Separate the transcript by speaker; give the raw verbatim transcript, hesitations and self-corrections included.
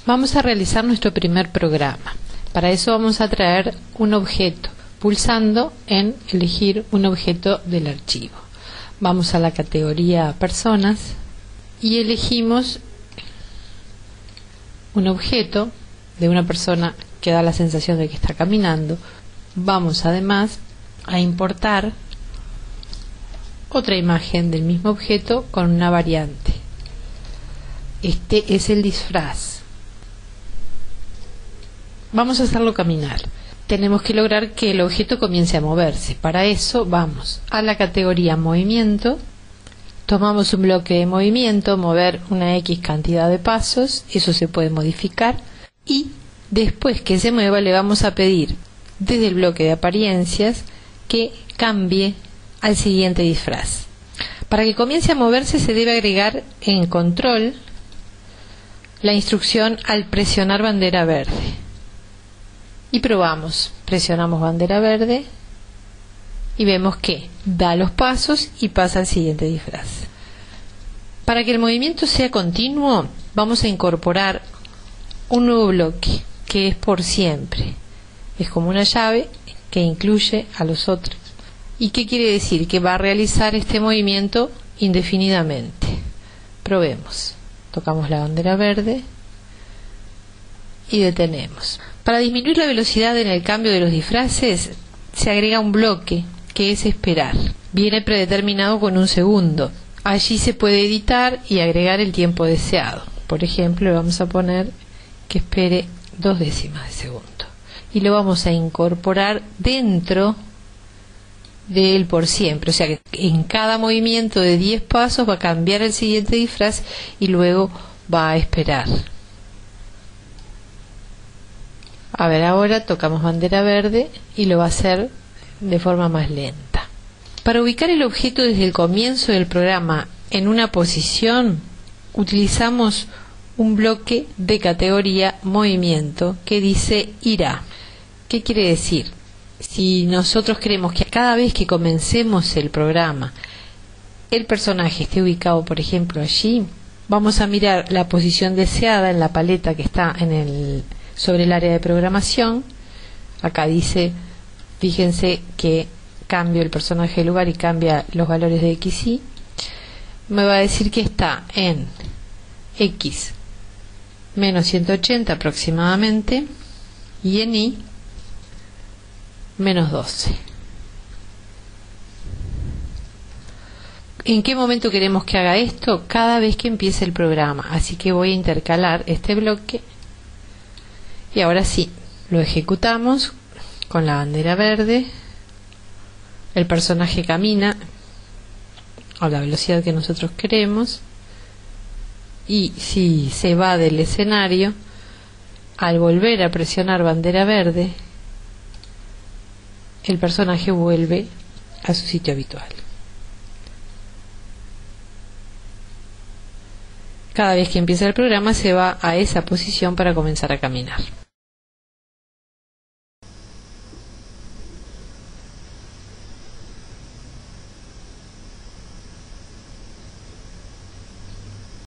Speaker 1: Vamos a realizar nuestro primer programa. Para eso vamos a traer un objeto, pulsando en elegir un objeto del archivo. Vamos a la categoría personas y elegimos un objeto de una persona que da la sensación de que está caminando. Vamos además a importar otra imagen del mismo objeto con una variante. Este es el disfraz. Vamos a hacerlo caminar. Tenemos que lograr que el objeto comience a moverse. Para eso vamos a la categoría movimiento, tomamos un bloque de movimiento, mover una X cantidad de pasos, eso se puede modificar, y después que se mueva le vamos a pedir desde el bloque de apariencias que cambie al siguiente disfraz. Para que comience a moverse se debe agregar en control la instrucción al presionar bandera verde. Y probamos, presionamos bandera verde y vemos que da los pasos y pasa al siguiente disfraz. Para que el movimiento sea continuo, vamos a incorporar un nuevo bloque que es por siempre. Es como una llave que incluye a los otros. ¿Y qué quiere decir? Que va a realizar este movimiento indefinidamente. Probemos. Tocamos la bandera verde y detenemos. Para disminuir la velocidad en el cambio de los disfraces, se agrega un bloque que es esperar. Viene predeterminado con un segundo. Allí se puede editar y agregar el tiempo deseado. Por ejemplo, le vamos a poner que espere dos décimas de segundo. Y lo vamos a incorporar dentro del por siempre. O sea que en cada movimiento de diez pasos va a cambiar el siguiente disfraz y luego va a esperar. A ver, ahora tocamos bandera verde y lo va a hacer de forma más lenta. Para ubicar el objeto desde el comienzo del programa en una posición, utilizamos un bloque de categoría movimiento que dice irá. ¿Qué quiere decir? Si nosotros queremos que cada vez que comencemos el programa el personaje esté ubicado, por ejemplo, allí, vamos a mirar la posición deseada en la paleta que está en el sobre el área de programación. Acá dice, fíjense que cambio el personaje de lugar y cambia los valores de X y. Me va a decir que está en X menos ciento ochenta aproximadamente y en Y menos doce. ¿En qué momento queremos que haga esto? Cada vez que empiece el programa. Así que voy a intercalar este bloque. Y ahora sí, lo ejecutamos con la bandera verde. El personaje camina a la velocidad que nosotros queremos. Y si se va del escenario, al volver a presionar bandera verde, el personaje vuelve a su sitio habitual. Cada vez que empieza el programa se va a esa posición para comenzar a caminar.